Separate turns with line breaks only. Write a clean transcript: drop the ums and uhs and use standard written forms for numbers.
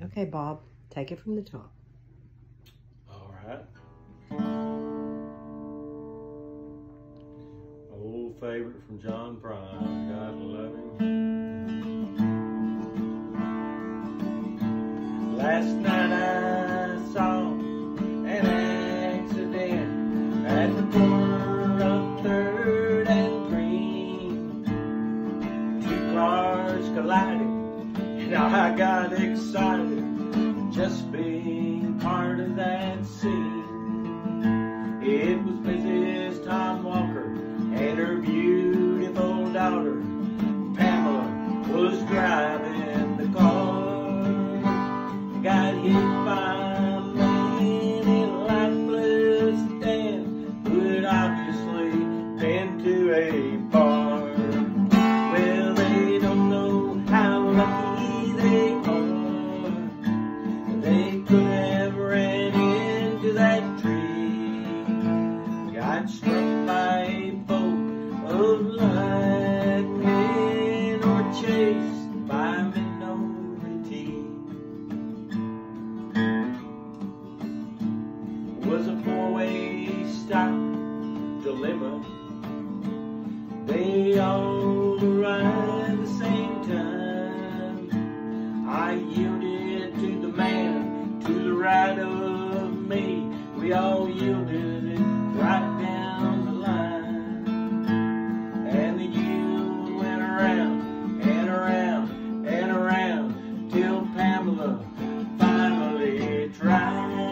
Okay, Bob, take it from the top.
All right. Old favorite from John Prine. God love him. Last night I saw an accident at the corner of 3rd and Prine. 2 cars collided, and I got excited just being part of that scene. It was Mrs. Tom Walker and her beautiful daughter Pamela was driving the car. Got hit by a man in a lifeless stand who had obviously been to a bar. Well, they don't know how lucky they are. They could have ran into that tree. Got struck by a bolt of lightning or chased by a minority. Was a 4-way stop dilemma. They all arrived at the same time. I yielded to the man to the right of me. We all yielded it right down the line. And the yield went around and around and around till Pamela finally tried.